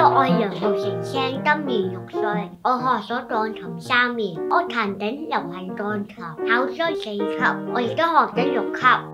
我楊浩成聲，今年6歲，我學咗鋼琴3年，我彈頂流行鋼琴，考咗4級，我而家學緊6級。